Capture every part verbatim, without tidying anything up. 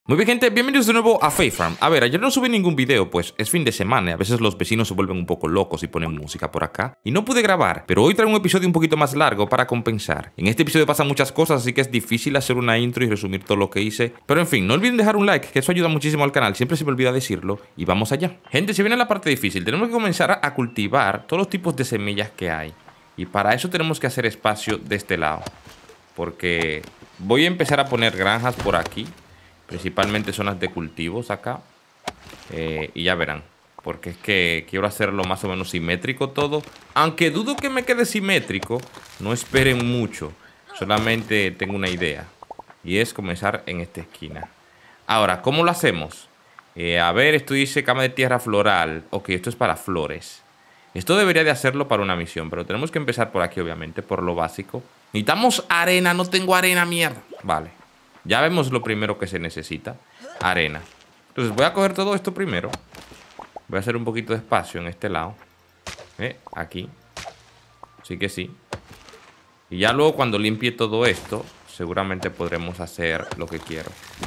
Muy bien, gente, bienvenidos de nuevo a Faith Farm. A ver, ayer no subí ningún video, pues es fin de semana y a veces los vecinos se vuelven un poco locos y ponen música por acá. Y no pude grabar, pero hoy traigo un episodio un poquito más largo para compensar. En este episodio pasan muchas cosas, así que es difícil hacer una intro y resumir todo lo que hice. Pero en fin, no olviden dejar un like, que eso ayuda muchísimo al canal, siempre se me olvida decirlo. Y vamos allá. Gente, si viene la parte difícil, tenemos que comenzar a cultivar todos los tipos de semillas que hay. Y para eso tenemos que hacer espacio de este lado. Porque voy a empezar a poner granjas por aquí. Principalmente zonas de cultivos acá. Eh, y ya verán. Porque es que quiero hacerlo más o menos simétrico todo. Aunque dudo que me quede simétrico. No esperen mucho. Solamente tengo una idea. Y es comenzar en esta esquina. Ahora, ¿cómo lo hacemos? Eh, a ver, esto dice cama de tierra floral. Ok, esto es para flores. Esto debería de hacerlo para una misión. Pero tenemos que empezar por aquí, obviamente. Por lo básico. Necesitamos arena. No tengo arena, mierda. Vale. Ya vemos lo primero que se necesita. Arena. Entonces voy a coger todo esto primero. Voy a hacer un poquito de espacio en este lado. ¿Eh? Aquí. Sí que sí. Y ya luego cuando limpie todo esto, seguramente podremos hacer lo que quiero.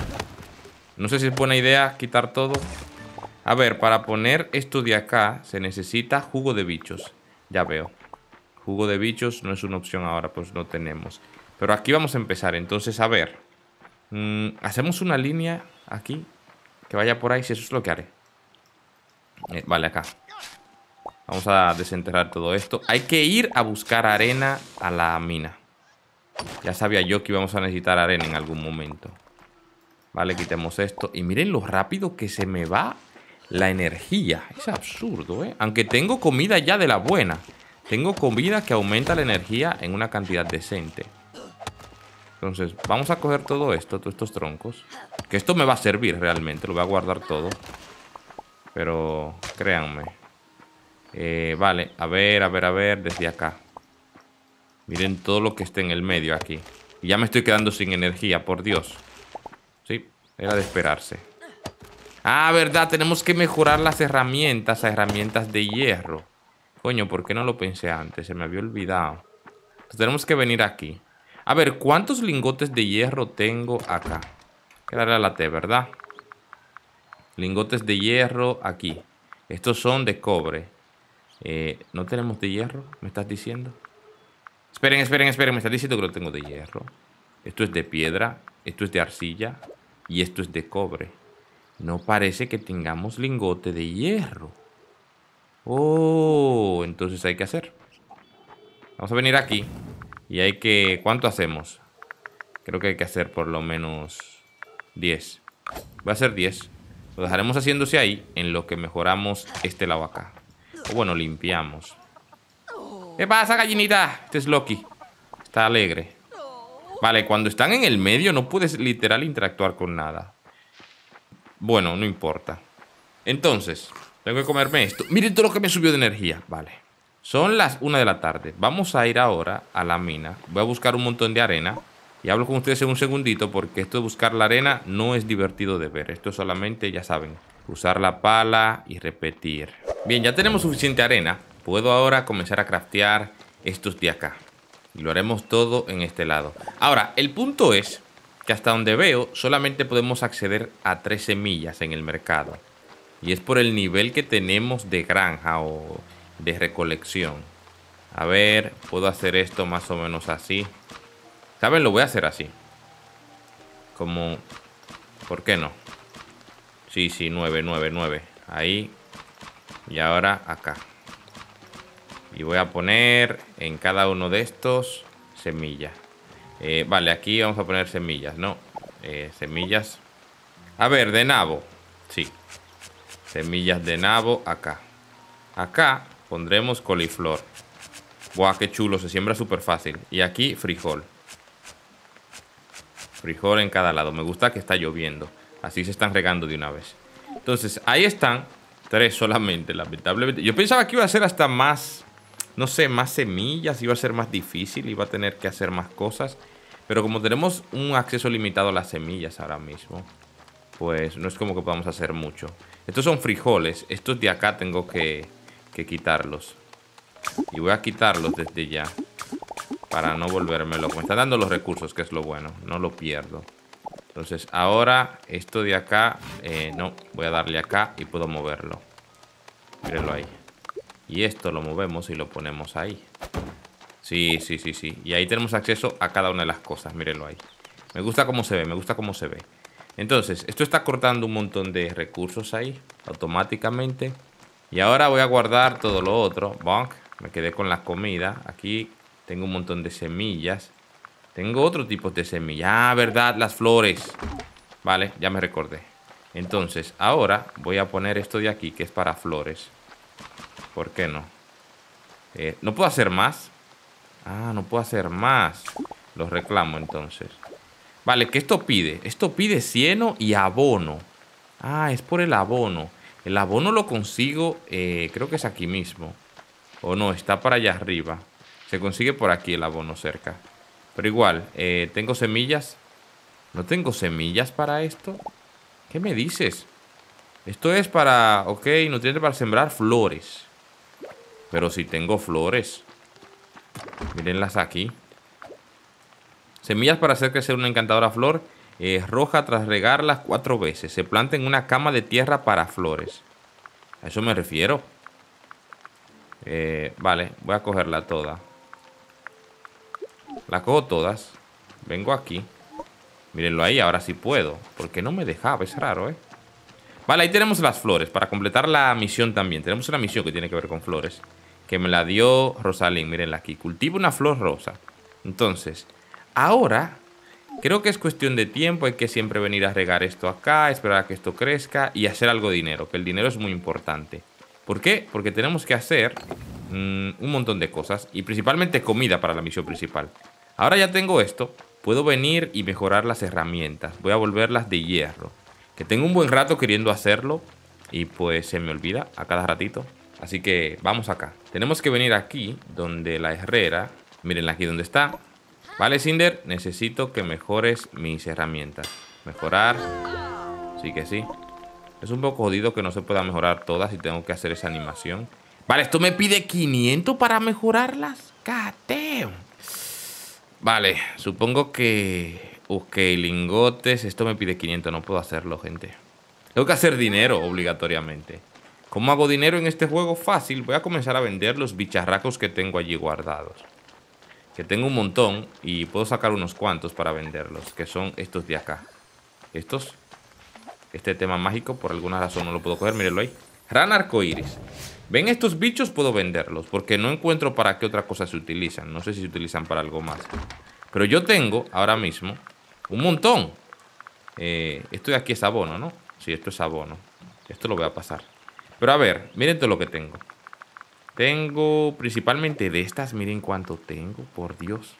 No sé si es buena idea quitar todo. A ver, para poner esto de acá se necesita jugo de bichos. Ya veo. Jugo de bichos no es una opción ahora, pues no tenemos. Pero aquí vamos a empezar. Entonces, a ver. Mm, hacemos una línea aquí que vaya por ahí, si eso es lo que haré. Eh, vale, acá. Vamos a desenterrar todo esto. Hay que ir a buscar arena a la mina. Ya sabía yo que íbamos a necesitar arena en algún momento. Vale, quitemos esto. Y miren lo rápido que se me va la energía. Es absurdo, ¿eh? Aunque tengo comida ya de la buena. Tengo comida que aumenta la energía en una cantidad decente. Entonces, vamos a coger todo esto, todos estos troncos. Que esto me va a servir realmente, lo voy a guardar todo. Pero, créanme. Eh, vale, a ver, a ver, a ver, desde acá. Miren todo lo que está en el medio aquí. Y ya me estoy quedando sin energía, por Dios. Sí, era de esperarse. Ah, verdad, tenemos que mejorar las herramientas a herramientas de hierro. Coño, ¿por qué no lo pensé antes? Se me había olvidado. Entonces, tenemos que venir aquí. A ver, ¿cuántos lingotes de hierro tengo acá? Hay que darle a la T, ¿verdad? Lingotes de hierro aquí. Estos son de cobre. Eh, ¿No tenemos de hierro? ¿Me estás diciendo? Esperen, esperen, esperen. Me estás diciendo que lo tengo de hierro. Esto es de piedra. Esto es de arcilla. Y esto es de cobre. No parece que tengamos lingote de hierro. Oh, entonces hay que hacer. Vamos a venir aquí. Y hay que... ¿Cuánto hacemos? Creo que hay que hacer por lo menos diez. Voy a hacer diez. Lo dejaremos haciéndose ahí en lo que mejoramos este lado acá. O bueno, limpiamos. ¿Qué pasa, gallinita? Este es Loki. Está alegre. Vale, cuando están en el medio no puedes literal interactuar con nada. Bueno, no importa. Entonces, tengo que comerme esto. Miren todo lo que me subió de energía. Vale. Son las una de la tarde. Vamos a ir ahora a la mina. Voy a buscar un montón de arena. Y hablo con ustedes en un segundito porque esto de buscar la arena no es divertido de ver. Esto es solamente, ya saben, usar la pala y repetir. Bien, ya tenemos suficiente arena. Puedo ahora comenzar a craftear estos de acá. Y lo haremos todo en este lado. Ahora, el punto es que hasta donde veo solamente podemos acceder a tres semillas en el mercado. Y es por el nivel que tenemos de granja o... de recolección. A ver, puedo hacer esto más o menos así. ¿Saben? Lo voy a hacer así. Como... ¿Por qué no? Sí, sí, nueve, nueve, nueve. Ahí. Y ahora acá. Y voy a poner en cada uno de estos semillas. Eh, vale, aquí vamos a poner semillas, ¿no? Eh, semillas. A ver, de nabo. Sí. Semillas de nabo acá. Acá pondremos coliflor. Buah, qué chulo, se siembra súper fácil. Y aquí frijol. Frijol en cada lado. Me gusta que está lloviendo. Así se están regando de una vez. Entonces, ahí están. Tres solamente, lamentablemente. Yo pensaba que iba a ser hasta más, no sé, más semillas. Iba a ser más difícil. Iba a tener que hacer más cosas. Pero como tenemos un acceso limitado a las semillas ahora mismo, pues no es como que podamos hacer mucho. Estos son frijoles. Estos de acá tengo que... que quitarlos. Y voy a quitarlos desde ya para no volverme loco. Me están dando los recursos, que es lo bueno. No lo pierdo. Entonces ahora esto de acá, eh, no, voy a darle acá y puedo moverlo. Mírenlo ahí. Y esto lo movemos y lo ponemos ahí. Sí, sí, sí, sí. Y ahí tenemos acceso a cada una de las cosas, mírenlo ahí. Me gusta cómo se ve, me gusta cómo se ve. Entonces, esto está cortando un montón de recursos ahí, automáticamente. Y ahora voy a guardar todo lo otro. Bonk, me quedé con la comida. Aquí tengo un montón de semillas. Tengo otro tipo de semillas. Ah, verdad, las flores. Vale, ya me recordé. Entonces, ahora voy a poner esto de aquí, que es para flores. ¿Por qué no? Eh, ¿No puedo hacer más? Ah, no puedo hacer más. Los reclamo entonces. Vale, ¿qué esto pide? Esto pide cieno y abono. Ah, es por el abono. El abono lo consigo, eh, creo que es aquí mismo. O no, está para allá arriba. Se consigue por aquí el abono cerca. Pero igual, eh, ¿tengo semillas? ¿No tengo semillas para esto? ¿Qué me dices? Esto es para, ok, nutrientes para sembrar flores. Pero si tengo flores. Mírenlas aquí. Semillas para hacer crecer una encantadora flor eh, roja tras regarlas cuatro veces. Se planta en una cama de tierra para flores. A eso me refiero. Eh, vale, voy a cogerla toda. La cojo todas. Vengo aquí. Mírenlo ahí, ahora sí puedo. Porque no me dejaba, es raro, ¿eh? Vale, ahí tenemos las flores. Para completar la misión también. Tenemos una misión que tiene que ver con flores. Que me la dio Rosalind, mírenla aquí. Cultiva una flor rosa. Entonces, ahora creo que es cuestión de tiempo. Hay que siempre venir a regar esto acá, esperar a que esto crezca y hacer algo de dinero, que el dinero es muy importante. ¿Por qué? Porque tenemos que hacer mmm, un montón de cosas y principalmente comida para la misión principal. Ahora ya tengo esto, puedo venir y mejorar las herramientas. Voy a volverlas de hierro, que tengo un buen rato queriendo hacerlo y pues se me olvida a cada ratito. Así que vamos acá. Tenemos que venir aquí, donde la herrera. Miren aquí donde está. Vale, Cinder, necesito que mejores mis herramientas. Mejorar. Sí que sí. Es un poco jodido que no se pueda mejorar todas y tengo que hacer esa animación. Vale, esto me pide quinientos para mejorarlas. God damn. Vale, supongo que... Ok, lingotes. Esto me pide quinientos, no puedo hacerlo, gente. Tengo que hacer dinero obligatoriamente. ¿Cómo hago dinero en este juego? Fácil. Voy a comenzar a vender los bicharracos que tengo allí guardados. Que tengo un montón y puedo sacar unos cuantos para venderlos. Que son estos de acá. Estos. Este tema mágico, por alguna razón no lo puedo coger. Mírenlo ahí. Rana arcoíris. ¿Ven estos bichos? Puedo venderlos. Porque no encuentro para qué otra cosa se utilizan. No sé si se utilizan para algo más. Pero yo tengo ahora mismo un montón. Eh, esto de aquí es abono, ¿no? Sí, esto es abono. Esto lo voy a pasar. Pero a ver, miren todo lo que tengo. Tengo principalmente de estas. Miren cuánto tengo, por Dios.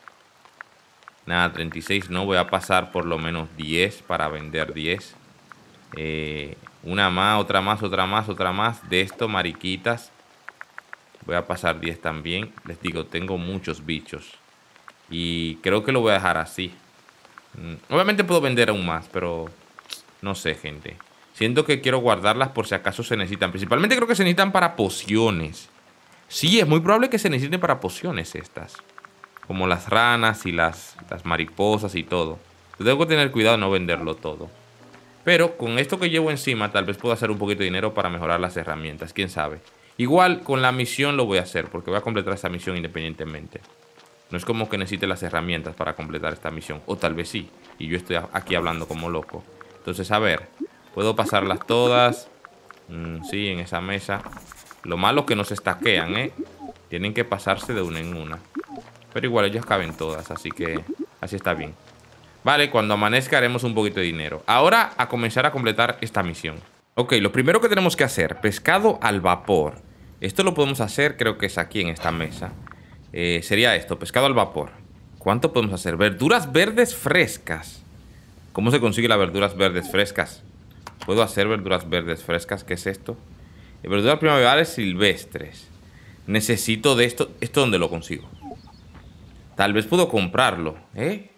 Nada, treinta y seis no. Voy a pasar por lo menos diez para vender diez. Eh, una más, otra más, otra más, otra más. De esto, mariquitas. Voy a pasar diez también. Les digo, tengo muchos bichos. Y creo que lo voy a dejar así. Mm, obviamente puedo vender aún más, pero no sé, gente. Siento que quiero guardarlas por si acaso se necesitan. Principalmente creo que se necesitan para pociones. Sí, es muy probable que se necesiten para pociones estas. Como las ranas y las, las mariposas y todo. Tengo que tener cuidado de no venderlo todo. Pero con esto que llevo encima tal vez pueda hacer un poquito de dinero para mejorar las herramientas. Quién sabe. Igual con la misión lo voy a hacer porque voy a completar esta misión independientemente. No es como que necesite las herramientas para completar esta misión. O tal vez sí. Y yo estoy aquí hablando como loco. Entonces, a ver... Puedo pasarlas todas. Mm, sí, en esa mesa. Lo malo es que no se estaquean, ¿eh? Tienen que pasarse de una en una. Pero igual ellos caben todas, así que así está bien. Vale, cuando amanezca haremos un poquito de dinero. Ahora a comenzar a completar esta misión. Ok, lo primero que tenemos que hacer, pescado al vapor. Esto lo podemos hacer, creo que es aquí en esta mesa. eh, Sería esto, pescado al vapor. ¿Cuánto podemos hacer? Verduras verdes frescas. ¿Cómo se consigue las verduras verdes frescas? ¿Puedo hacer verduras verdes frescas? ¿Qué es esto? Verduras primaverales silvestres. Necesito de esto. ¿Esto dónde lo consigo? Tal vez puedo comprarlo. ¿Eh?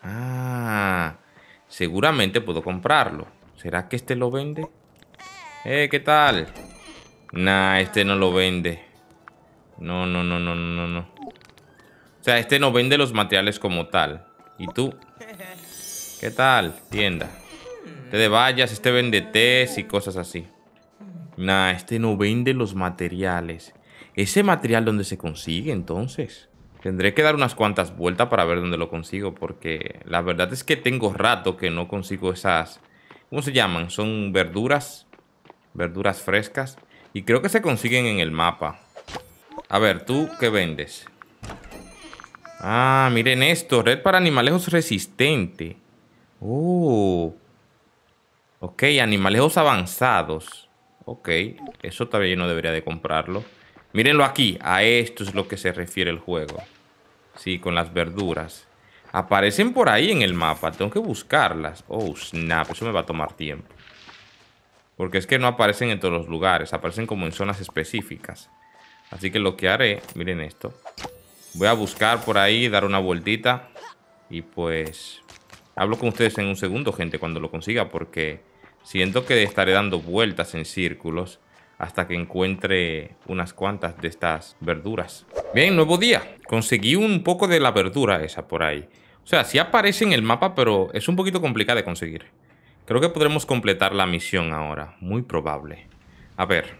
Ah, seguramente puedo comprarlo. ¿Será que este lo vende? Eh, ¿qué tal? Nah, este no lo vende. No, no, no, no, no, no. O sea, este no vende los materiales como tal. ¿Y tú? ¿Qué tal? Tienda. Este de vallas, este vende tés y cosas así. Nah, este no vende los materiales. ¿Ese material dónde se consigue entonces? Tendré que dar unas cuantas vueltas para ver dónde lo consigo, porque la verdad es que tengo rato que no consigo esas... ¿Cómo se llaman? Son verduras. Verduras frescas. Y creo que se consiguen en el mapa. A ver, ¿tú qué vendes? Ah, miren esto. Red para animalejos resistente. Oh. Ok, animalejos avanzados. Ok, eso todavía yo no debería de comprarlo. Mírenlo aquí. A esto es lo que se refiere el juego. Sí, con las verduras. Aparecen por ahí en el mapa. Tengo que buscarlas. Oh, snap. Eso me va a tomar tiempo. Porque es que no aparecen en todos los lugares. Aparecen como en zonas específicas. Así que lo que haré, miren esto. Voy a buscar por ahí, dar una vueltita. Y pues... hablo con ustedes en un segundo, gente, cuando lo consiga. Porque siento que estaré dando vueltas en círculos hasta que encuentre unas cuantas de estas verduras. Bien, nuevo día. Conseguí un poco de la verdura esa por ahí. O sea, sí aparece en el mapa, pero es un poquito complicada de conseguir. Creo que podremos completar la misión ahora. Muy probable. A ver.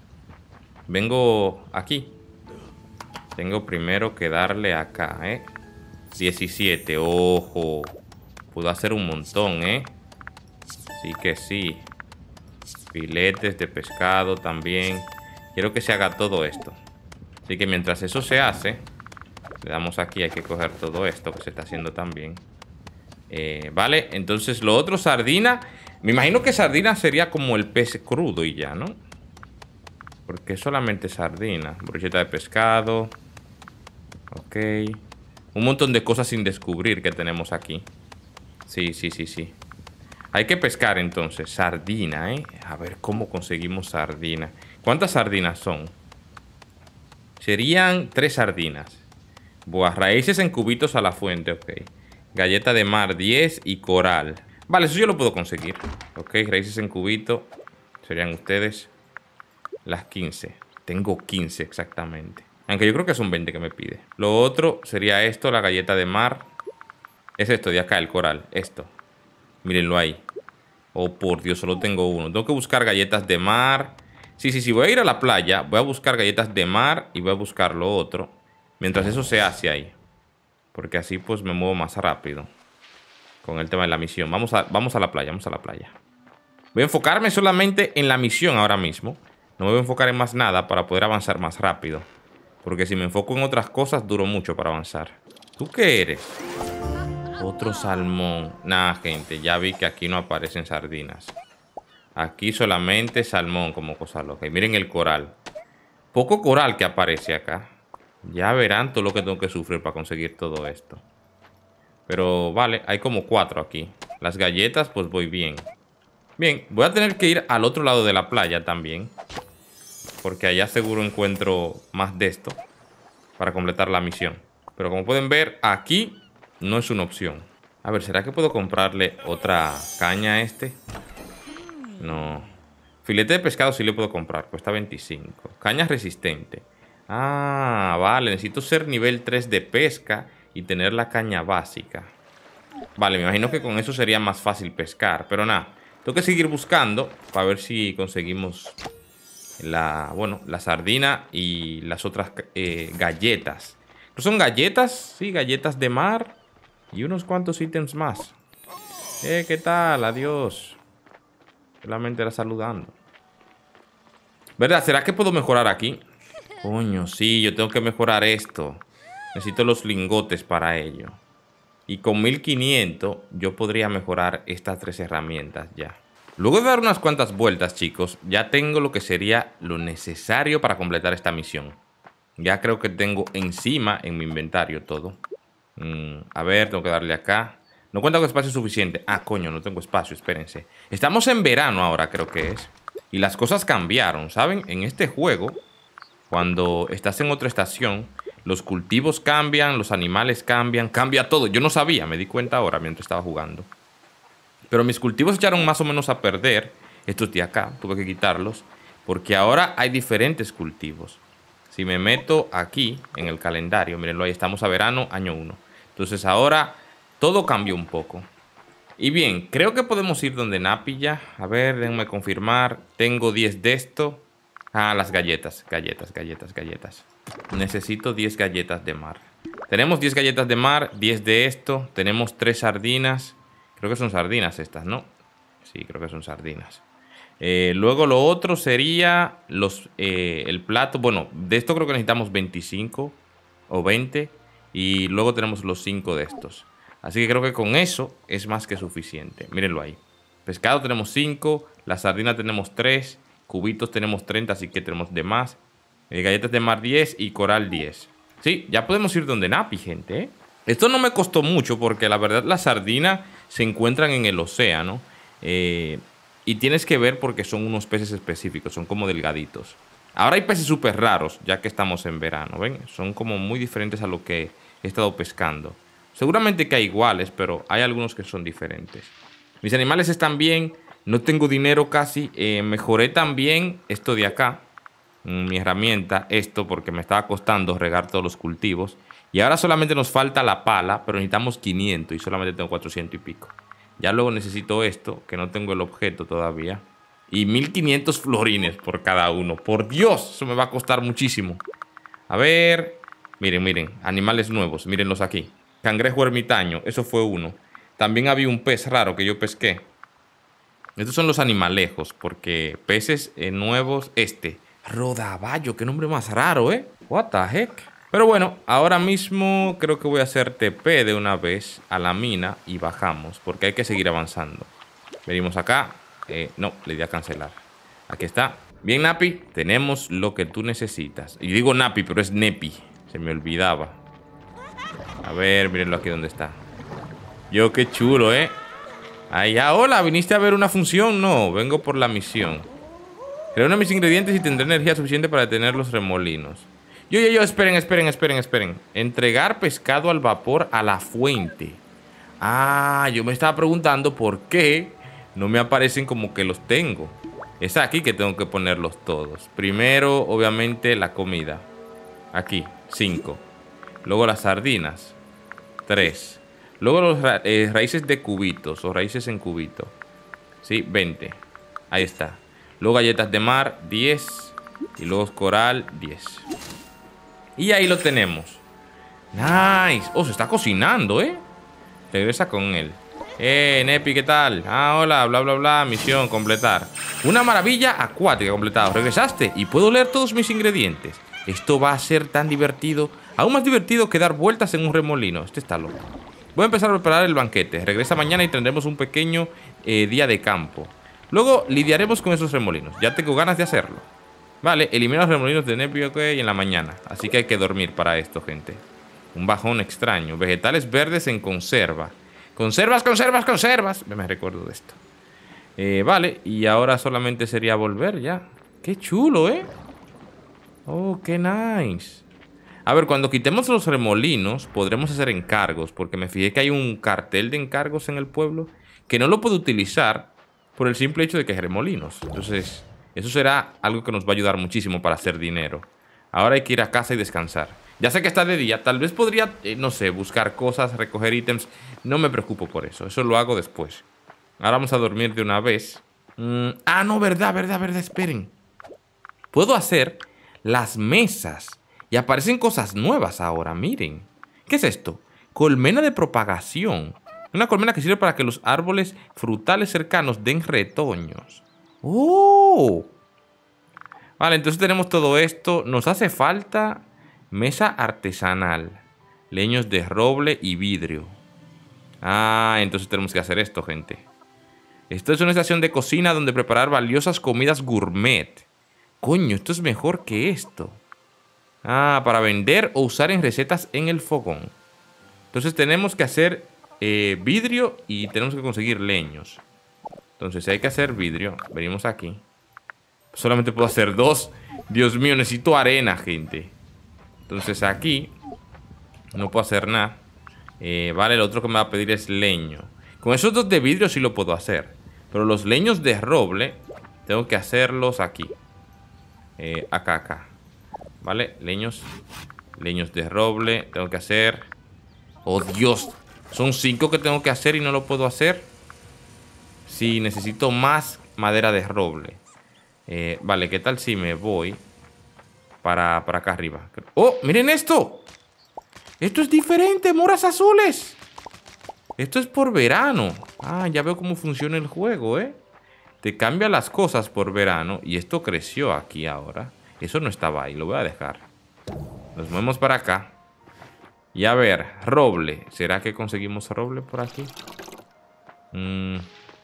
Vengo aquí. Tengo primero que darle acá, ¿eh? diecisiete. Ojo. Puedo hacer un montón, ¿eh? Sí que sí. Filetes de pescado también. Quiero que se haga todo esto. Así que mientras eso se hace, le damos aquí. Hay que coger todo esto que se está haciendo también. Eh, vale, entonces lo otro, sardina. Me imagino que sardina sería como el pez crudo y ya, ¿no? Porque solamente sardina. Brocheta de pescado. Ok. Un montón de cosas sin descubrir que tenemos aquí. Sí, sí, sí, sí. Hay que pescar entonces. Sardina, ¿eh? A ver cómo conseguimos sardina. ¿Cuántas sardinas son? Serían tres sardinas. Buah, raíces en cubitos a la fuente, ok. Galleta de mar diez y coral. Vale, eso yo lo puedo conseguir. Ok, raíces en cubito. Serían ustedes las quince. Tengo quince exactamente. Aunque yo creo que son veinte que me pide. Lo otro sería esto, la galleta de mar. Es esto de acá, el coral. Esto. Mírenlo ahí. Oh, por Dios, solo tengo uno. Tengo que buscar galletas de mar. Sí, sí, sí, voy a ir a la playa. Voy a buscar galletas de mar y voy a buscar lo otro. Mientras eso se hace ahí. Porque así pues me muevo más rápido. Con el tema de la misión. Vamos a, vamos a la playa, vamos a la playa. Voy a enfocarme solamente en la misión ahora mismo. No me voy a enfocar en más nada para poder avanzar más rápido. Porque si me enfoco en otras cosas, duro mucho para avanzar. ¿Tú qué eres? Otro salmón. Nah, gente, ya vi que aquí no aparecen sardinas. Aquí solamente salmón como cosa loca. Y miren el coral. Poco coral que aparece acá. Ya verán todo lo que tengo que sufrir para conseguir todo esto. Pero vale, hay como cuatro aquí. Las galletas, pues voy bien. Bien, voy a tener que ir al otro lado de la playa también. Porque allá seguro encuentro más de esto. Para completar la misión. Pero como pueden ver, aquí no es una opción. A ver, ¿será que puedo comprarle otra caña a este? No. Filete de pescado sí le puedo comprar. Cuesta veinticinco. Caña resistente. Ah, vale. Necesito ser nivel tres de pesca y tener la caña básica. Vale, me imagino que con eso sería más fácil pescar. Pero nada, tengo que seguir buscando para ver si conseguimos la, bueno, la sardina y las otras eh, galletas. ¿No son galletas? Sí, galletas de mar y unos cuantos ítems más. Eh, ¿qué tal? Adiós. Solamente era saludando. ¿Verdad? ¿Será que puedo mejorar aquí? Coño, sí, yo tengo que mejorar esto. Necesito los lingotes para ello. Y con mil quinientos yo podría mejorar estas tres herramientas ya. Luego de dar unas cuantas vueltas, chicos, ya tengo lo que sería lo necesario para completar esta misión. Ya creo que tengo encima en mi inventario todo. Mm, a ver, tengo que darle acá. No cuenta con espacio suficiente. Ah, coño, no tengo espacio, espérense. Estamos en verano ahora, creo que es. Y las cosas cambiaron, ¿saben? En este juego, cuando estás en otra estación, los cultivos cambian, los animales cambian, cambia todo. Yo no sabía, me di cuenta ahora mientras estaba jugando. Pero mis cultivos echaron más o menos a perder. Estos de acá, tuve que quitarlos. Porque ahora hay diferentes cultivos. Si me meto aquí, en el calendario, mírenlo ahí, estamos a verano, año uno. Entonces ahora todo cambió un poco. Y bien, creo que podemos ir donde Napi ya. A ver, déjenme confirmar. Tengo diez de esto. Ah, las galletas, galletas, galletas, galletas. Necesito diez galletas de mar. Tenemos diez galletas de mar, diez de esto. Tenemos tres sardinas. Creo que son sardinas estas, ¿no? Sí, creo que son sardinas. Eh, luego lo otro sería los, eh, el plato. Bueno, de esto creo que necesitamos veinticinco o veinte. Y luego tenemos los cinco de estos. Así que creo que con eso es más que suficiente. Mírenlo ahí. Pescado tenemos cinco. La sardina tenemos tres. Cubitos tenemos treinta, así que tenemos de más. Eh, galletas de mar diez y coral diez. Sí, ya podemos ir donde Napi, gente, ¿eh? Esto no me costó mucho porque la verdad las sardinas se encuentran en el océano. Eh, y tienes que ver porque son unos peces específicos. Son como delgaditos. Ahora hay peces súper raros, ya que estamos en verano, ¿ven? Son como muy diferentes a lo que he estado pescando. Seguramente que hay iguales, pero hay algunos que son diferentes. Mis animales están bien. No tengo dinero casi. Eh, mejoré también esto de acá. Mi herramienta. Esto porque me estaba costando regar todos los cultivos. Y ahora solamente nos falta la pala. Pero necesitamos quinientos y solamente tengo cuatrocientos y pico. Ya luego necesito esto, que no tengo el objeto todavía. Y mil quinientos florines por cada uno. Por Dios, eso me va a costar muchísimo. A ver. Miren, miren. Animales nuevos. Mírenlos aquí. Cangrejo ermitaño, eso fue uno. También había un pez raro que yo pesqué. Estos son los animalejos, porque peces eh, nuevos, este. Rodaballo, qué nombre más raro, ¿eh? What the heck. Pero bueno, ahora mismo creo que voy a hacer T P de una vez a la mina y bajamos, porque hay que seguir avanzando. Venimos acá. Eh, no, le di a cancelar. Aquí está. Bien, Napi, tenemos lo que tú necesitas. Y digo Napi, pero es Nepi. Se me olvidaba. A ver, mírenlo aquí donde está. Yo, qué chulo, ¿eh? Ahí, ya, hola, ¿viniste a ver una función? No, vengo por la misión. Reúne mis ingredientes y tendré energía suficiente para detener los remolinos. Yo, yo, yo, esperen, esperen, esperen, esperen. Entregar pescado al vapor a la fuente. Ah, yo me estaba preguntando por qué no me aparecen como que los tengo. Es aquí que tengo que ponerlos todos. Primero, obviamente, la comida. Aquí, cinco. Luego las sardinas. tres. Luego los ra eh, raíces de cubitos o raíces en cubito. Sí, veinte. Ahí está. Luego galletas de mar, diez. Y luego coral, diez. Y ahí lo tenemos. Nice. Oh, se está cocinando, ¿eh? Regresa con él. Eh, Nepi, ¿qué tal? Ah, hola, bla, bla, bla. Misión, completar. Una maravilla acuática completado. Regresaste y puedo leer todos mis ingredientes. Esto va a ser tan divertido. Aún más divertido que dar vueltas en un remolino. Este está loco. Voy a empezar a preparar el banquete. Regresa mañana y tendremos un pequeño eh, día de campo. Luego lidiaremos con esos remolinos. Ya tengo ganas de hacerlo. Vale, elimina los remolinos de Nepi, ok, en la mañana. Así que hay que dormir para esto, gente. Un bajón extraño. Vegetales verdes en conserva. Conservas, conservas, conservas. Me recuerdo de esto. Eh, vale, y ahora solamente sería volver ya. Qué chulo, ¿eh? Oh, qué nice. A ver, cuando quitemos los remolinos, podremos hacer encargos. Porque me fijé que hay un cartel de encargos en el pueblo que no lo puedo utilizar por el simple hecho de que hay remolinos. Entonces, eso será algo que nos va a ayudar muchísimo para hacer dinero. Ahora hay que ir a casa y descansar. Ya sé que está de día, tal vez podría, eh, no sé, buscar cosas, recoger ítems. No me preocupo por eso, eso lo hago después. Ahora vamos a dormir de una vez. mm, Ah, no, verdad, verdad, verdad, esperen. Puedo hacer las mesas y aparecen cosas nuevas ahora, miren. ¿Qué es esto? Colmena de propagación. Una colmena que sirve para que los árboles frutales cercanos den retoños. ¡Oh! Vale, entonces tenemos todo esto. Nos hace falta mesa artesanal, leños de roble y vidrio. Ah, entonces tenemos que hacer esto, gente. Esto es una estación de cocina donde preparar valiosas comidas gourmet. Coño, esto es mejor que esto. Ah, para vender o usar en recetas en el fogón. Entonces tenemos que hacer eh, vidrio y tenemos que conseguir leños. Entonces si hay que hacer vidrio, venimos aquí. Solamente puedo hacer dos. Dios mío, necesito arena, gente. Entonces aquí no puedo hacer nada. eh, Vale, lo otro que me va a pedir es leño. Con esos dos de vidrio sí lo puedo hacer. Pero los leños de roble tengo que hacerlos aquí. eh, Acá, acá. Vale, leños. Leños de roble tengo que hacer. Oh, Dios. Son cinco que tengo que hacer y no lo puedo hacer. Sí, necesito más madera de roble. Eh, vale, ¿qué tal si me voy para, para acá arriba? ¡Oh, miren esto! Esto es diferente, moras azules. Esto es por verano. Ah, ya veo cómo funciona el juego, ¿eh? Te cambia las cosas por verano. Y esto creció aquí ahora. Eso no estaba ahí, lo voy a dejar. Nos movemos para acá. Y a ver, roble. ¿Será que conseguimos roble por aquí? Mm,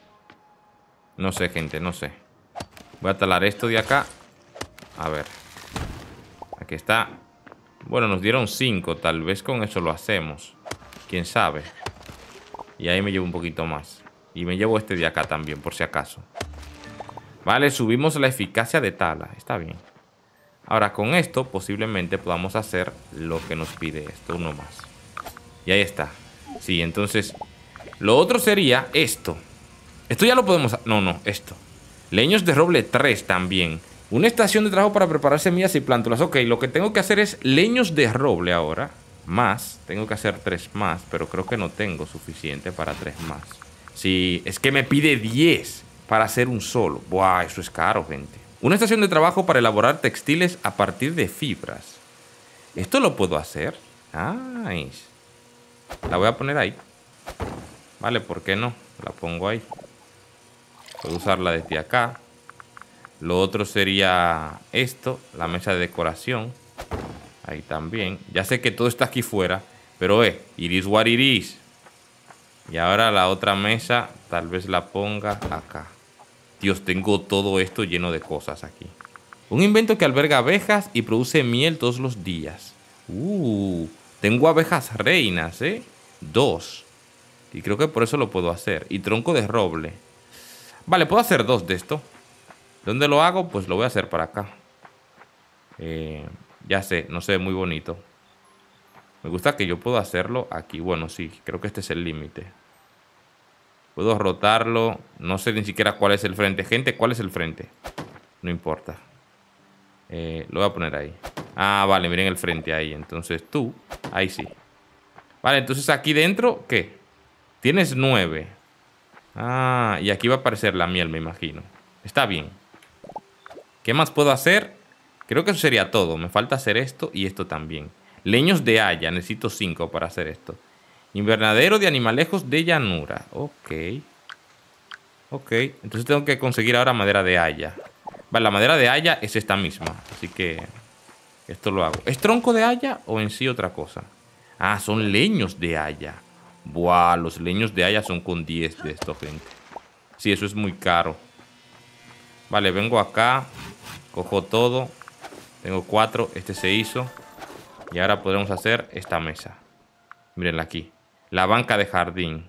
no sé, gente, no sé. Voy a talar esto de acá. A ver. Aquí está. Bueno, nos dieron cinco. Tal vez con eso lo hacemos. Quién sabe. Y ahí me llevo un poquito más. Y me llevo este de acá también, por si acaso. Vale, subimos la eficacia de tala. Está bien. Ahora, con esto posiblemente podamos hacer lo que nos pide esto. Uno más. Y ahí está. Sí, entonces lo otro sería esto. Esto ya lo podemos... No, no, esto. Leños de roble tres también. Una estación de trabajo para preparar semillas y plántulas. Ok, lo que tengo que hacer es leños de roble ahora. Más. Tengo que hacer tres más. Pero creo que no tengo suficiente para tres más. Sí, es que me pide diez para hacer un solo. Buah, eso es caro, gente. Una estación de trabajo para elaborar textiles a partir de fibras. ¿Esto lo puedo hacer? Nice. La voy a poner ahí. Vale, ¿por qué no? La pongo ahí. Puedo usarla desde acá. Lo otro sería esto, la mesa de decoración. Ahí también. Ya sé que todo está aquí fuera, pero eh, it is what it is. Y ahora la otra mesa, tal vez la ponga acá. Dios, tengo todo esto lleno de cosas aquí. Un invento que alberga abejas y produce miel todos los días. Uh, tengo abejas reinas, ¿eh? Dos. Y creo que por eso lo puedo hacer. Y tronco de roble. Vale, puedo hacer dos de esto. ¿Dónde lo hago? Pues lo voy a hacer para acá. Eh, ya sé, no se ve muy bonito. Me gusta que yo puedo hacerlo aquí. Bueno, sí, creo que este es el límite. Puedo rotarlo. No sé ni siquiera cuál es el frente. Gente, ¿cuál es el frente? No importa. Eh, lo voy a poner ahí. Ah, vale, miren el frente ahí. Entonces tú, ahí sí. Vale, entonces aquí dentro, ¿qué? Tienes nueve. Ah, y aquí va a aparecer la miel, me imagino. Está bien. ¿Qué más puedo hacer? Creo que eso sería todo. Me falta hacer esto y esto también. Leños de haya. Necesito cinco para hacer esto. Invernadero de animalejos de llanura. Ok. Ok. Entonces tengo que conseguir ahora madera de haya. Vale, la madera de haya es esta misma. Así que esto lo hago. ¿Es tronco de haya o en sí otra cosa? Ah, son leños de haya. Buah, los leños de haya son con diez de esto, gente. Sí, eso es muy caro. Vale, vengo acá. Cojo todo. Tengo cuatro. Este se hizo. Y ahora podremos hacer esta mesa. Mírenla aquí. La banca de jardín.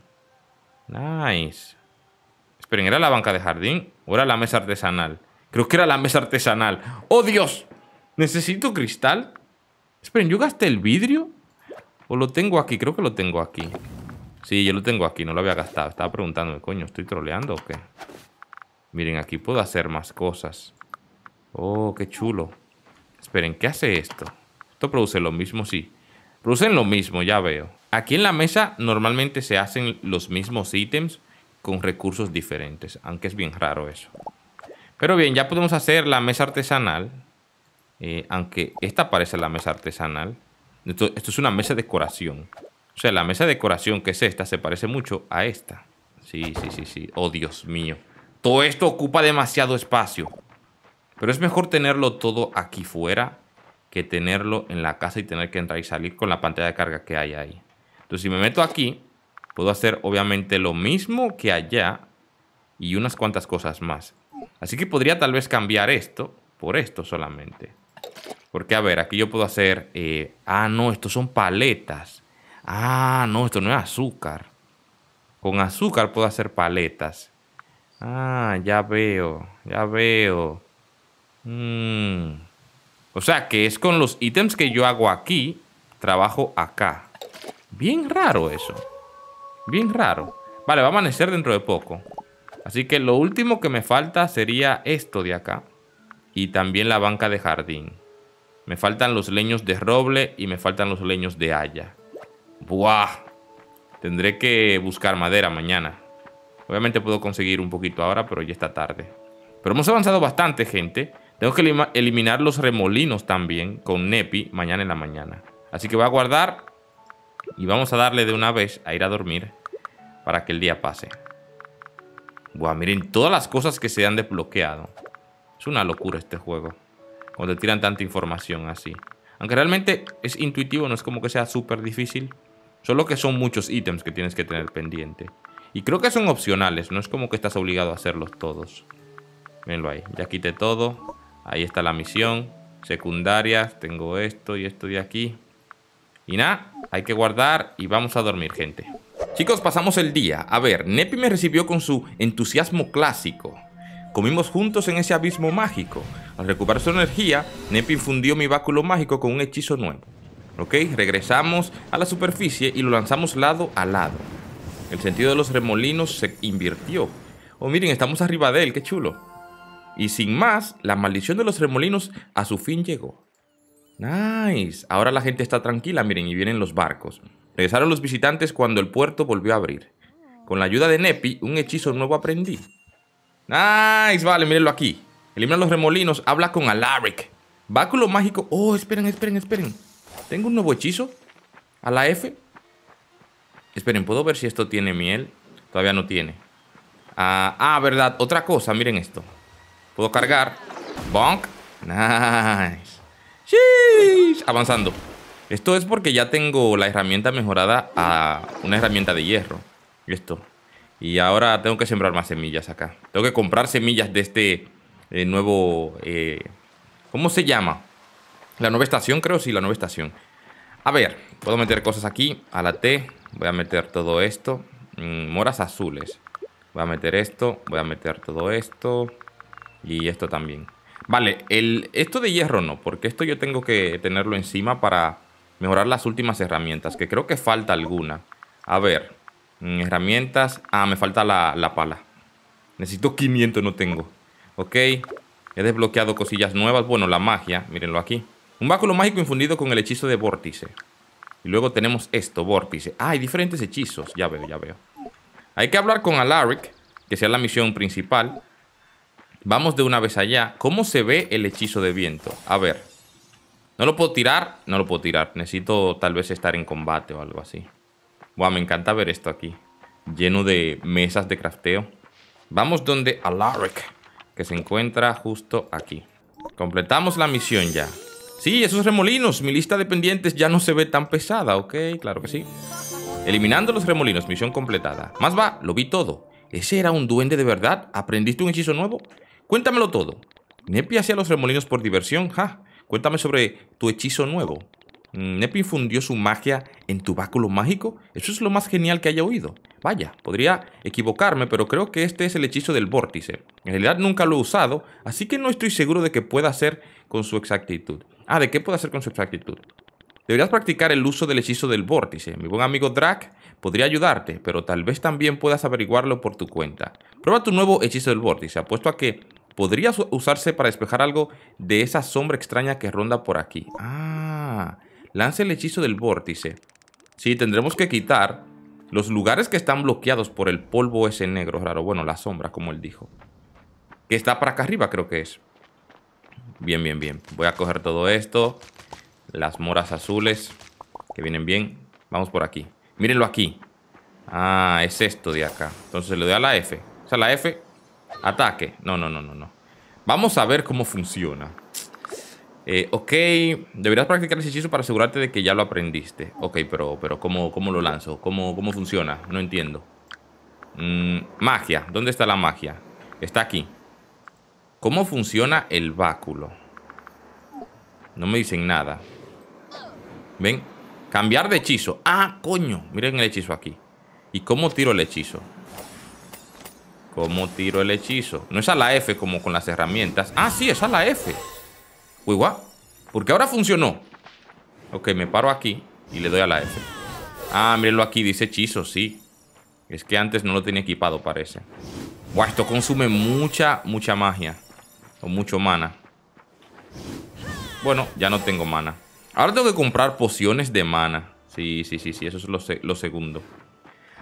Nice. Esperen, ¿era la banca de jardín? ¿O era la mesa artesanal? Creo que era la mesa artesanal. ¡Oh, Dios! ¿Necesito cristal? Esperen, ¿yo gasté el vidrio? ¿O lo tengo aquí? Creo que lo tengo aquí. Sí, yo lo tengo aquí. No lo había gastado. Estaba preguntándome, coño, ¿estoy troleando o qué? Miren, aquí puedo hacer más cosas. Oh, qué chulo. Esperen, ¿qué hace esto? Esto produce lo mismo, sí. Producen lo mismo, ya veo. Aquí en la mesa normalmente se hacen los mismos ítems con recursos diferentes. Aunque es bien raro eso. Pero bien, ya podemos hacer la mesa artesanal. Eh, aunque esta parece la mesa artesanal. Esto, esto es una mesa de decoración. O sea, la mesa de decoración que es esta se parece mucho a esta. Sí, sí, sí, sí. Oh, Dios mío. Todo esto ocupa demasiado espacio. Pero es mejor tenerlo todo aquí fuera que tenerlo en la casa y tener que entrar y salir con la pantalla de carga que hay ahí. Entonces, si me meto aquí, puedo hacer obviamente lo mismo que allá y unas cuantas cosas más. Así que podría tal vez cambiar esto por esto solamente. Porque, a ver, aquí yo puedo hacer... Eh, ah, no, estos son paletas. Ah, no, esto no es azúcar. Con azúcar puedo hacer paletas. Ah, ya veo, ya veo. Mm. O sea, que es con los ítems que yo hago aquí, trabajo acá. Bien raro eso. Bien raro. Vale, va a amanecer dentro de poco. Así que lo último que me falta sería esto de acá. Y también la banca de jardín. Me faltan los leños de roble y me faltan los leños de haya. ¡Buah! Tendré que buscar madera mañana. Obviamente puedo conseguir un poquito ahora, pero ya está tarde. Pero hemos avanzado bastante, gente. Tengo que elim eliminar los remolinos también con Nepi mañana en la mañana. Así que voy a guardar y vamos a darle de una vez a ir a dormir para que el día pase. Buah, miren todas las cosas que se han desbloqueado. Es una locura este juego, cuando te tiran tanta información así. Aunque realmente es intuitivo, no es como que sea súper difícil. Solo que son muchos ítems que tienes que tener pendiente. Y creo que son opcionales, no es como que estás obligado a hacerlos todos. Mírenlo ahí, ya quité todo. Ahí está la misión. Secundarias, tengo esto y esto de aquí. Y nada, hay que guardar y vamos a dormir, gente. Chicos, pasamos el día. A ver, Nepi me recibió con su entusiasmo clásico. Comimos juntos en ese abismo mágico. Al recuperar su energía, Nepi infundió mi báculo mágico con un hechizo nuevo. Ok, regresamos a la superficie y lo lanzamos lado a lado. El sentido de los remolinos se invirtió. Oh, miren, estamos arriba de él, qué chulo. Y sin más, la maldición de los remolinos a su fin llegó. Nice. Ahora la gente está tranquila, miren, y vienen los barcos. Regresaron los visitantes cuando el puerto volvió a abrir. Con la ayuda de Nepi, un hechizo nuevo aprendí. Nice, vale, mírenlo aquí. Elimina los remolinos, habla con Alaric. Báculo mágico. Oh, esperen, esperen, esperen. ¿Tengo un nuevo hechizo? ¿A la F? Esperen, ¿puedo ver si esto tiene miel? Todavía no tiene. Ah, ah, verdad, otra cosa, miren esto. Puedo cargar. Bonk. Nice. Sheesh. Avanzando. Esto es porque ya tengo la herramienta mejorada a una herramienta de hierro. Esto. Y ahora tengo que sembrar más semillas acá. Tengo que comprar semillas de este eh, nuevo... Eh, ¿Cómo se llama? La nueva estación, creo. Sí, la nueva estación. A ver, puedo meter cosas aquí. A la T. Voy a meter todo esto. Mm, moras azules. Voy a meter esto. Voy a meter todo esto. Y esto también. Vale, el, esto de hierro no, porque esto yo tengo que tenerlo encima para mejorar las últimas herramientas, que creo que falta alguna. A ver, herramientas. Ah, me falta la, la pala. Necesito quinientos, no tengo. Ok, he desbloqueado cosillas nuevas. Bueno, la magia, mírenlo aquí. Un báculo mágico infundido con el hechizo de vórtice. Y luego tenemos esto, vórtice. Ah, hay diferentes hechizos, ya veo, ya veo. Hay que hablar con Alaric, que sea la misión principal. Vamos de una vez allá. ¿Cómo se ve el hechizo de viento? A ver. ¿No lo puedo tirar? No lo puedo tirar. Necesito tal vez estar en combate o algo así. Buah, me encanta ver esto aquí. Lleno de mesas de crafteo. Vamos donde Alaric, que se encuentra justo aquí. Completamos la misión ya. Sí, esos remolinos. Mi lista de pendientes ya no se ve tan pesada, ¿ok? Claro que sí. Eliminando los remolinos. Misión completada. Más va, lo vi todo. ¿Ese era un duende de verdad? ¿Aprendiste un hechizo nuevo? Cuéntamelo todo. ¿Nepi hacía los remolinos por diversión? Ja. Cuéntame sobre tu hechizo nuevo. ¿Nepi infundió su magia en tu báculo mágico? Eso es lo más genial que haya oído. Vaya, podría equivocarme, pero creo que este es el hechizo del vórtice. En realidad nunca lo he usado, así que no estoy seguro de qué pueda hacer con su exactitud. Ah, ¿de qué puede hacer con su exactitud? Deberías practicar el uso del hechizo del vórtice. Mi buen amigo Drac podría ayudarte, pero tal vez también puedas averiguarlo por tu cuenta. Prueba tu nuevo hechizo del vórtice. Apuesto a que podría usarse para despejar algo de esa sombra extraña que ronda por aquí. Ah, lanza el hechizo del vórtice. Sí, tendremos que quitar los lugares que están bloqueados por el polvo ese negro raro. Bueno, la sombra, como él dijo. Que está para acá arriba, creo que es. Bien, bien, bien. Voy a coger todo esto. Las moras azules, que vienen bien. Vamos por aquí. Mírenlo aquí. Ah, es esto de acá. Entonces le doy a la F. O sea, la F. Ataque. No, no, no, no, no. Vamos a ver cómo funciona. Eh, ok. Deberías practicar ese hechizo para asegurarte de que ya lo aprendiste. Ok, pero, pero ¿cómo, cómo lo lanzo? ¿Cómo, cómo funciona? No entiendo. Mm, magia. ¿Dónde está la magia? Está aquí. ¿Cómo funciona el báculo? No me dicen nada. ¿Ven? Cambiar de hechizo. Ah, coño. Miren el hechizo aquí. ¿Y cómo tiro el hechizo? ¿Cómo tiro el hechizo? No es a la F como con las herramientas. Ah, sí, es a la F. Uy, guau. Porque ahora funcionó. Ok, me paro aquí y le doy a la F. Ah, mírenlo aquí. Dice hechizo, sí. Es que antes no lo tenía equipado, parece. Guau, esto consume mucha, mucha magia. O mucho mana. Bueno, ya no tengo mana. Ahora tengo que comprar pociones de mana. Sí, sí, sí, sí, eso es lo, se lo segundo.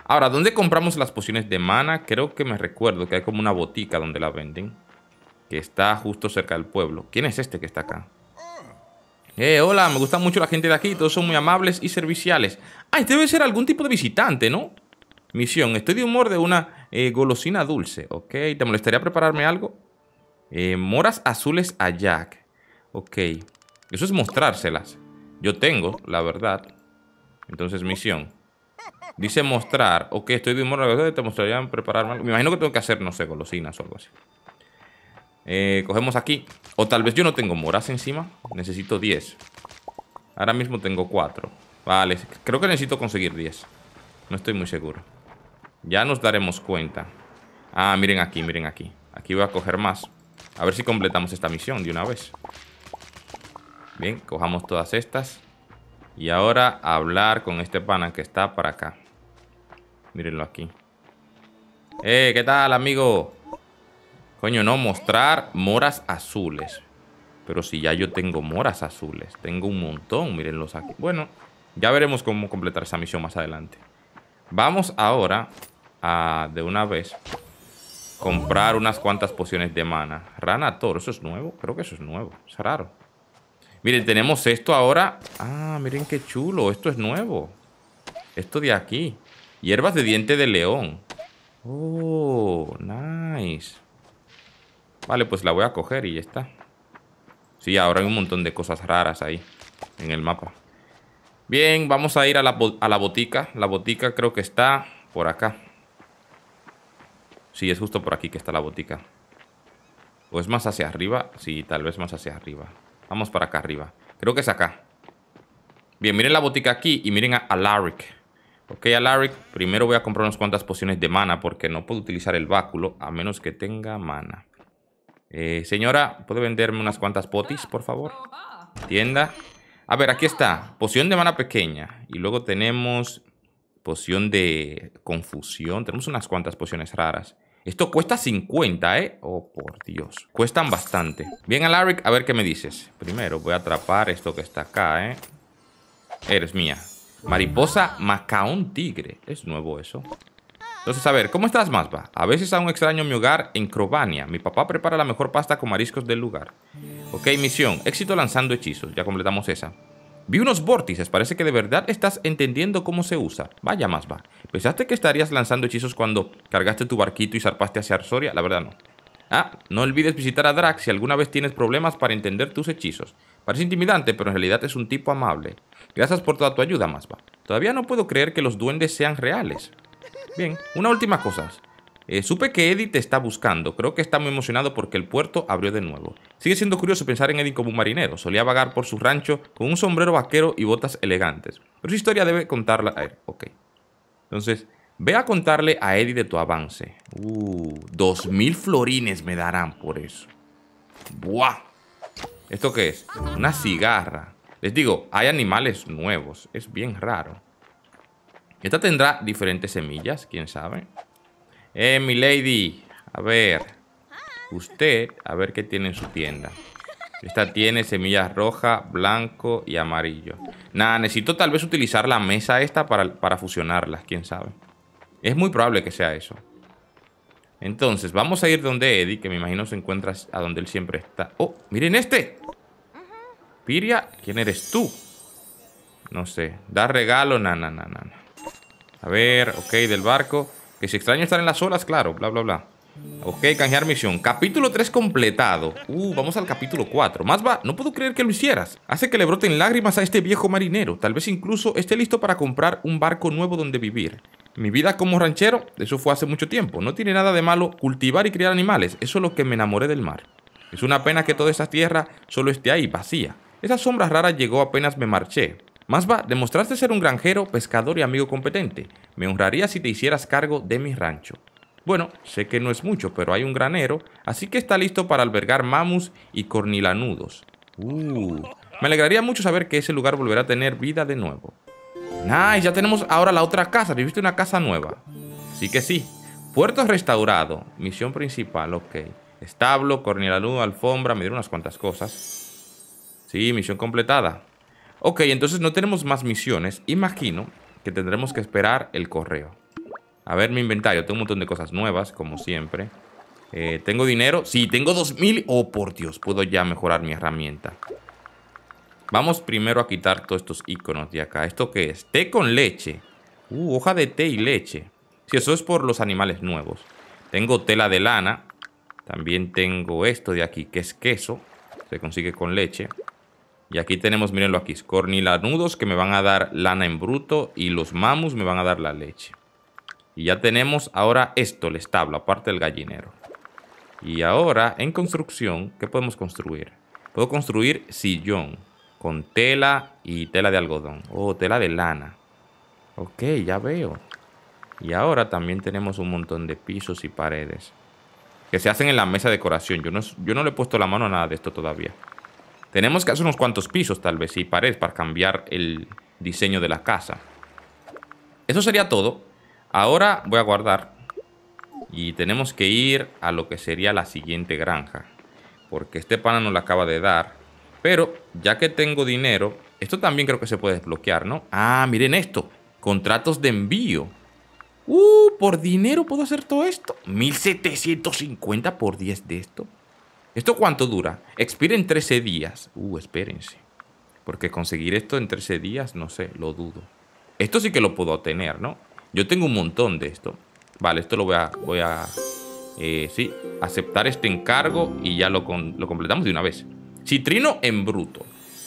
Ahora, ¿dónde compramos las pociones de mana? Creo que me recuerdo que hay como una botica donde la venden. Que está justo cerca del pueblo. ¿Quién es este que está acá? Eh, hola, me gusta mucho la gente de aquí. Todos son muy amables y serviciales. Ah, este debe ser algún tipo de visitante, ¿no? Misión, estoy de humor de una eh, golosina dulce. Ok, ¿te molestaría prepararme algo? Eh, moras azules a Jack. Ok, eso es mostrárselas. Yo tengo, la verdad. Entonces, misión. Dice mostrar. Ok, estoy de humor. Te mostraría prepararme algo. Me imagino que tengo que hacer, no sé, golosinas o algo así. Eh, cogemos aquí. O tal vez yo no tengo moras encima. Necesito diez. Ahora mismo tengo cuatro. Vale, creo que necesito conseguir diez. No estoy muy seguro. Ya nos daremos cuenta. Ah, miren aquí, miren aquí. Aquí voy a coger más. A ver si completamos esta misión de una vez. Bien, cojamos todas estas. Y ahora a hablar con este pana que está para acá. Mírenlo aquí. Eh, ¿qué tal, amigo? Coño, no, mostrar moras azules. Pero si ya yo tengo moras azules. Tengo un montón, mírenlos aquí. Bueno, ya veremos cómo completar esa misión más adelante. Vamos ahora a, de una vez, comprar unas cuantas pociones de mana. Rana Toro, ¿eso es nuevo? Creo que eso es nuevo, es raro. Miren, tenemos esto ahora. Ah, miren qué chulo, esto es nuevo. Esto de aquí. Hierbas de diente de león. Oh, nice. Vale, pues la voy a coger y ya está. Sí, ahora hay un montón de cosas raras ahí en el mapa. Bien, vamos a ir a la, a la botica. La botica creo que está por acá. Sí, es justo por aquí que está la botica. ¿O es más hacia arriba? Sí, tal vez más hacia arriba. Vamos para acá arriba. Creo que es acá. Bien, miren la botica aquí y miren a Alaric. Ok, Alaric, primero voy a comprar unas cuantas pociones de mana porque no puedo utilizar el báculo a menos que tenga mana. Eh, señora, ¿puede venderme unas cuantas potis, por favor? Tienda. A ver, aquí está. Poción de mana pequeña. Y luego tenemos poción de confusión. Tenemos unas cuantas pociones raras. Esto cuesta cincuenta, ¿eh? Oh, por Dios. Cuestan bastante. Bien, Alaric, a ver qué me dices. Primero voy a atrapar esto que está acá, ¿eh? Eres mía. Mariposa macaón tigre. Es nuevo eso. Entonces, a ver, ¿cómo estás, Masba? A veces aún extraño mi hogar en Crobania. Mi papá prepara la mejor pasta con mariscos del lugar. Ok, misión. Éxito lanzando hechizos. Ya completamos esa. Vi unos vórtices. Parece que de verdad estás entendiendo cómo se usa. Vaya, Masba. ¿Pensaste que estarías lanzando hechizos cuando cargaste tu barquito y zarpaste hacia Arsoria? La verdad no. Ah, no olvides visitar a Drax si alguna vez tienes problemas para entender tus hechizos. Parece intimidante, pero en realidad es un tipo amable. Gracias por toda tu ayuda, Masba. Todavía no puedo creer que los duendes sean reales. Bien, una última cosa. Eh, supe que Eddie te está buscando. Creo que está muy emocionado porque el puerto abrió de nuevo. Sigue siendo curioso pensar en Eddie como un marinero. Solía vagar por su rancho con un sombrero vaquero y botas elegantes. Pero su historia debe contarla a él. Ok. Entonces, ve a contarle a Eddie de tu avance. Uh, dos mil florines me darán por eso. ¡Buah! ¿Esto qué es? Una cigarra. Les digo, hay animales nuevos. Es bien raro. Esta tendrá diferentes semillas, quién sabe. Eh, mi lady. A ver. Usted, a ver qué tiene en su tienda. Esta tiene semillas roja, blanco y amarillo. Nada, necesito tal vez utilizar la mesa esta para, para fusionarlas, quién sabe. Es muy probable que sea eso. Entonces, vamos a ir donde Eddie, que me imagino se encuentra a donde él siempre está. ¡Oh! ¡Miren este! Piria, ¿quién eres tú? No sé. Da regalo, na, na, na, na. A ver, ok, del barco. Que si extraño estar en las olas, claro, bla, bla, bla. Ok, canjear misión. Capítulo tres completado. Uh, vamos al capítulo cuatro. Más va, no puedo creer que lo hicieras. Hace que le broten lágrimas a este viejo marinero. Tal vez incluso esté listo para comprar un barco nuevo donde vivir. Mi vida como ranchero, eso fue hace mucho tiempo. No tiene nada de malo cultivar y criar animales. Eso es lo que me enamoré del mar. Es una pena que toda esa tierra solo esté ahí, vacía. Esa sombra rara llegó apenas me marché. Más va, demostraste ser un granjero, pescador y amigo competente. Me honraría si te hicieras cargo de mi rancho. Bueno, sé que no es mucho, pero hay un granero, así que está listo para albergar mamus y cornilanudos. Uh, me alegraría mucho saber que ese lugar volverá a tener vida de nuevo. Nice, ya tenemos ahora la otra casa. ¿Viste una casa nueva? Sí que sí. Puerto restaurado. Misión principal, ok. Establo, cornilanudo, alfombra. Me dieron unas cuantas cosas. Sí, misión completada. Ok, entonces no tenemos más misiones. Imagino que tendremos que esperar el correo. A ver mi inventario. Tengo un montón de cosas nuevas, como siempre. Eh, ¿Tengo dinero? Sí, tengo dos mil. Oh, por Dios, puedo ya mejorar mi herramienta. Vamos primero a quitar todos estos iconos de acá. ¿Esto qué es? Té con leche. Uh, hoja de té y leche. Sí, eso es por los animales nuevos. Tengo tela de lana. También tengo esto de aquí, que es queso. Se consigue con leche. Y aquí tenemos, mírenlo aquí, cornilanudos que me van a dar lana en bruto. Y los mamus me van a dar la leche. Y ya tenemos ahora esto, el establo, aparte del gallinero. Y ahora, en construcción, ¿qué podemos construir? Puedo construir sillón con tela y tela de algodón. Oh, tela de lana. Ok, ya veo. Y ahora también tenemos un montón de pisos y paredes que se hacen en la mesa de decoración. Yo no, yo no le he puesto la mano a nada de esto todavía. Tenemos que hacer unos cuantos pisos, tal vez, y paredes para cambiar el diseño de la casa. Eso sería todo. Ahora voy a guardar. Y tenemos que ir a lo que sería la siguiente granja. Porque este pana nos la acaba de dar. Pero, ya que tengo dinero, esto también creo que se puede desbloquear, ¿no? Ah, miren esto. Contratos de envío. Uh, por dinero puedo hacer todo esto. mil setecientos cincuenta por diez de esto. ¿Esto cuánto dura? Expira en trece días. Uh, espérense. Porque conseguir esto en trece días, no sé, lo dudo. Esto sí que lo puedo obtener, ¿no? Yo tengo un montón de esto. Vale, esto lo voy a... Voy a eh, sí, aceptar este encargo y ya lo, con, lo completamos de una vez. Citrino en bruto.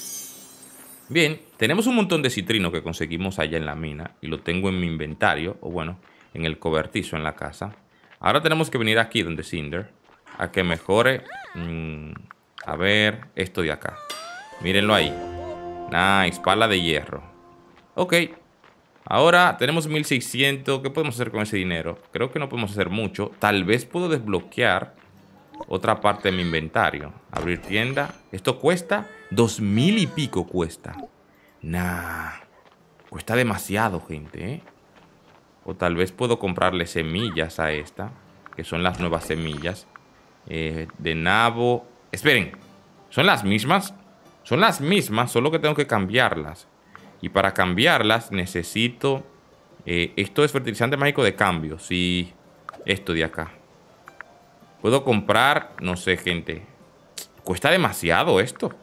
Bien, tenemos un montón de citrino que conseguimos allá en la mina. Y lo tengo en mi inventario, o bueno, en el cobertizo en la casa. Ahora tenemos que venir aquí donde Cinder, a que mejore, mmm, a ver, esto de acá. Mírenlo ahí. Nice, pala de hierro. Ok. Ahora tenemos mil seiscientos. ¿Qué podemos hacer con ese dinero? Creo que no podemos hacer mucho. Tal vez puedo desbloquear otra parte de mi inventario. Abrir tienda. Esto cuesta dos mil y pico cuesta. Nah. Cuesta demasiado, gente, ¿eh? O tal vez puedo comprarle semillas a esta, que son las nuevas semillas. Eh, de nabo. Esperen. ¿Son las mismas? Son las mismas, solo que tengo que cambiarlas. Y para cambiarlas necesito... Eh, esto es fertilizante mágico de cambio. Sí, esto de acá. Puedo comprar... No sé, gente. Cuesta demasiado esto.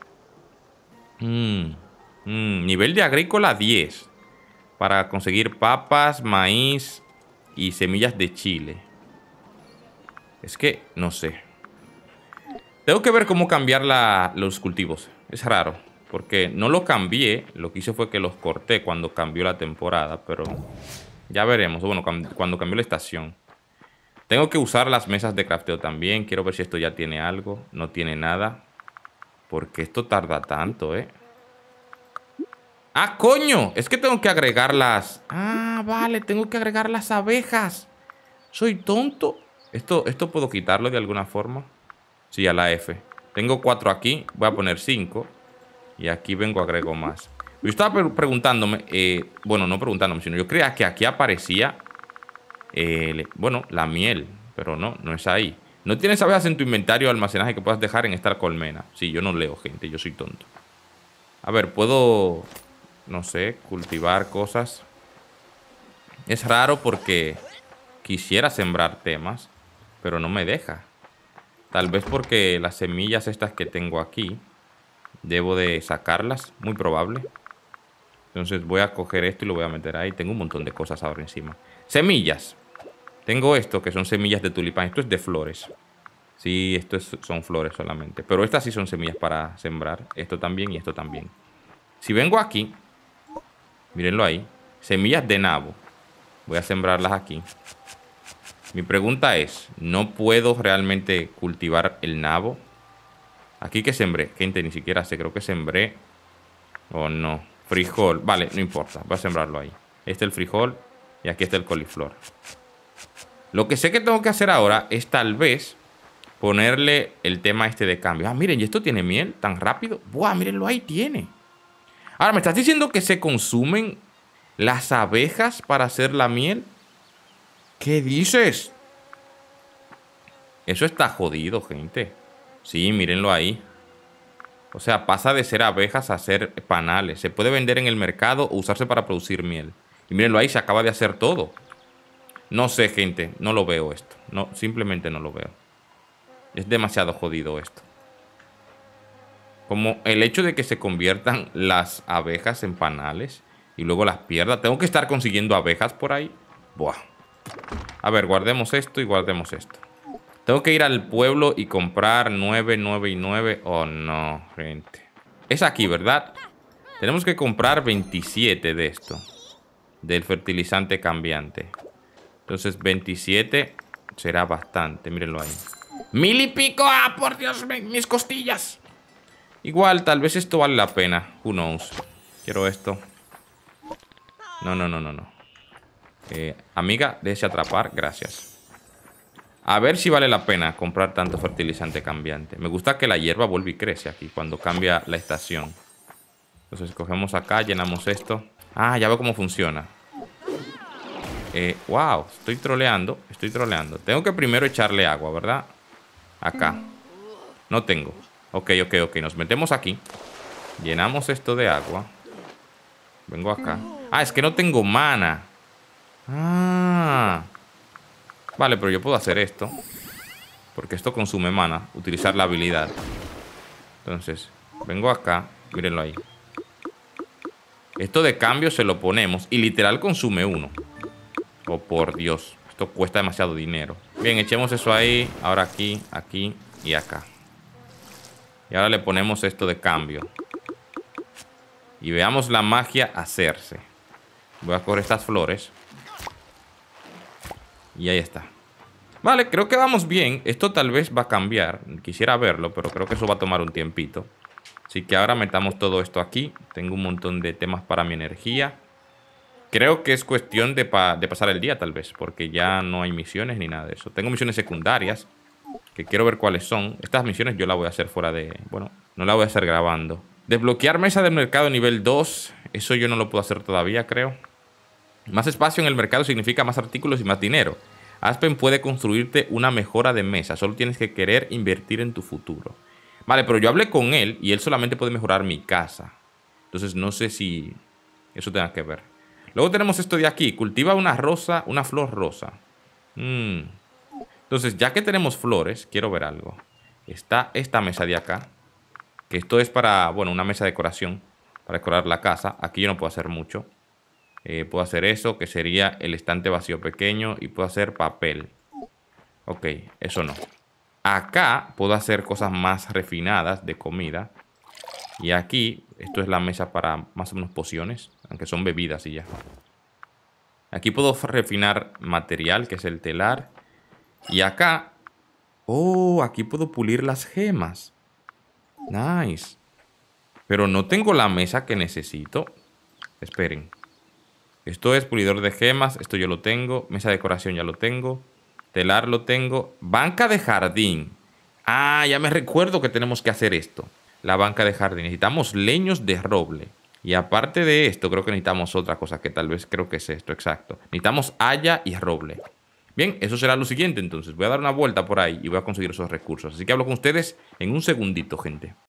Mm, mm, nivel de agrícola diez. Para conseguir papas, maíz y semillas de chile. Es que, no sé. Tengo que ver cómo cambiar la, los cultivos. Es raro. Porque no lo cambié. Lo que hice fue que los corté cuando cambió la temporada. Pero ya veremos. Bueno, cuando cambió la estación. Tengo que usar las mesas de crafteo también. Quiero ver si esto ya tiene algo. No tiene nada. Porque esto tarda tanto, ¿eh? ¡Ah, coño! Es que tengo que agregar las... Ah, vale. Tengo que agregar las abejas. ¿Soy tonto? ¿Esto, esto puedo quitarlo de alguna forma? Sí, a la F. Tengo cuatro aquí. Voy a poner cinco. Y aquí vengo, agrego más. Yo estaba pre preguntándome, eh, bueno, no preguntándome, sino yo creía que aquí aparecía, eh, bueno, la miel, pero no, no es ahí. ¿No tienes abejas en tu inventario de almacenaje que puedas dejar en esta colmena? Sí, yo no leo, gente, yo soy tonto. A ver, puedo, no sé, cultivar cosas. Es raro porque quisiera sembrar temas, pero no me deja. Tal vez porque las semillas estas que tengo aquí... Debo de sacarlas, muy probable. Entonces voy a coger esto y lo voy a meter ahí. Tengo un montón de cosas ahora encima. Semillas. Tengo esto, que son semillas de tulipán. Esto es de flores. Sí, esto es, son flores solamente. Pero estas sí son semillas para sembrar. Esto también y esto también. Si vengo aquí, mírenlo ahí. Semillas de nabo. Voy a sembrarlas aquí. Mi pregunta es, ¿no puedo realmente cultivar el nabo? Aquí que sembré, gente, ni siquiera sé, creo que sembré. O no, frijol, vale, no importa, voy a sembrarlo ahí. Este es el frijol y aquí está el coliflor. Lo que sé que tengo que hacer ahora es tal vez ponerle el tema este de cambio. Ah, miren, ¿y esto tiene miel tan rápido? Buah, mírenlo ahí, tiene. Ahora, ¿me estás diciendo que se consumen las abejas para hacer la miel? ¿Qué dices? Eso está jodido, gente. Sí, mírenlo ahí. O sea, pasa de ser abejas a ser panales. Se puede vender en el mercado o usarse para producir miel. Y mírenlo ahí, se acaba de hacer todo. No sé, gente. No lo veo esto. No, simplemente no lo veo. Es demasiado jodido esto. Como el hecho de que se conviertan las abejas en panales y luego las pierda. Tengo que estar consiguiendo abejas por ahí. Buah. A ver, guardemos esto y guardemos esto. Tengo que ir al pueblo y comprar nueve, nueve y nueve. Oh, no, gente. Es aquí, ¿verdad? Tenemos que comprar veintisiete de esto. Del fertilizante cambiante. Entonces, veintisiete será bastante. Mírenlo ahí. ¡Mil y pico! ¡Ah, por Dios! ¡Mis costillas! Igual, tal vez esto vale la pena. Who knows. Quiero esto. No, no, no, no, no. Eh, amiga, déjese atrapar. Gracias. A ver si vale la pena comprar tanto fertilizante cambiante. Me gusta que la hierba vuelve y crece aquí cuando cambia la estación. Entonces cogemos acá, llenamos esto. Ah, ya veo cómo funciona. Eh, wow, estoy troleando. Estoy troleando. Tengo que primero echarle agua, ¿verdad? Acá. No tengo. Ok, ok, ok. Nos metemos aquí. Llenamos esto de agua. Vengo acá. Ah, es que no tengo mana. Ah. Vale, pero yo puedo hacer esto. Porque esto consume mana. Utilizar la habilidad. Entonces, vengo acá. Mírenlo ahí. Esto de cambio se lo ponemos. Y literal consume uno. Oh, por Dios. Esto cuesta demasiado dinero. Bien, echemos eso ahí. Ahora aquí, aquí y acá. Y ahora le ponemos esto de cambio. Y veamos la magia hacerse. Voy a coger estas flores. Y ahí está. Vale, creo que vamos bien. Esto tal vez va a cambiar. Quisiera verlo, pero creo que eso va a tomar un tiempito. Así que ahora metamos todo esto aquí. Tengo un montón de temas para mi energía. Creo que es cuestión de, pa de pasar el día tal vez. Porque ya no hay misiones ni nada de eso. Tengo misiones secundarias. Que quiero ver cuáles son. Estas misiones yo las voy a hacer fuera de... Bueno, no las voy a hacer grabando. Desbloquear mesa del mercado nivel dos. Eso yo no lo puedo hacer todavía, creo. Más espacio en el mercado significa más artículos y más dinero. Aspen puede construirte una mejora de mesa. Solo tienes que querer invertir en tu futuro. Vale, pero yo hablé con él y él solamente puede mejorar mi casa. Entonces no sé si eso tenga que ver. Luego tenemos esto de aquí. Cultiva una rosa, una flor rosa. Mm. Entonces, ya que tenemos flores, quiero ver algo. Está esta mesa de acá. Que esto es para, bueno, una mesa de decoración. Para decorar la casa. Aquí yo no puedo hacer mucho. Eh, puedo hacer eso, que sería el estante vacío pequeño. Y puedo hacer papel. Ok, eso no. Acá puedo hacer cosas más refinadas de comida. Y aquí, esto es la mesa para más o menos pociones. Aunque son bebidas y ya. Aquí puedo refinar material, que es el telar. Y acá... Oh, aquí puedo pulir las gemas. Nice. Pero no tengo la mesa que necesito. Esperen. Esto es pulidor de gemas. Esto yo lo tengo. Mesa de decoración ya lo tengo. Telar lo tengo. Banca de jardín. Ah, ya me recuerdo que tenemos que hacer esto. La banca de jardín. Necesitamos leños de roble. Y aparte de esto, creo que necesitamos otra cosa. Que tal vez creo que es esto, exacto. Necesitamos haya y roble. Bien, eso será lo siguiente entonces. Voy a dar una vuelta por ahí y voy a conseguir esos recursos. Así que hablo con ustedes en un segundito, gente.